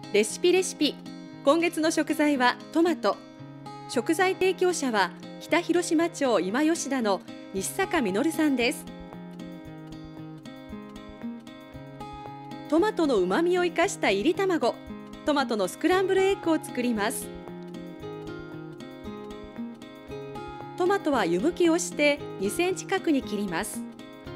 レシピ。今月の食材はトマト。食材提供者は北広島町今吉田の西坂実さんです。トマトの旨味を生かした炒り卵、トマトのスクランブルエッグを作ります。トマトは湯むきをして2センチ角に切ります。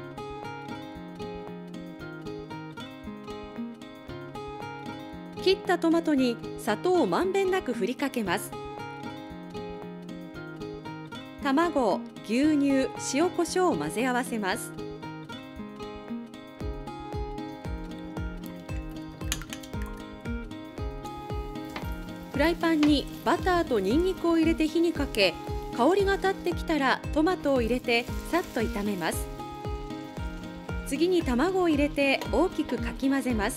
切ったトマトに砂糖をまんべんなく振りかけます。卵、牛乳、塩コショウを混ぜ合わせます。フライパンにバターとニンニクを入れて火にかけ、香りが立ってきたらトマトを入れてさっと炒めます。次に卵を入れて大きくかき混ぜます。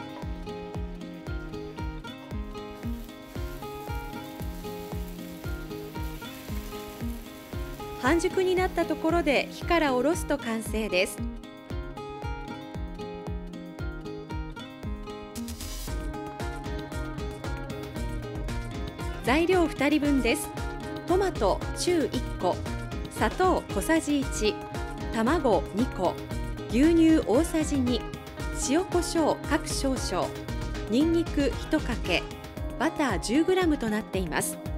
半熟になったところで火から下ろすと完成です。材料2人分です。トマト中1個、砂糖小さじ1、卵2個、牛乳大さじ2、塩コショウ各少々、ニンニク1かけ、バター 10g となっています。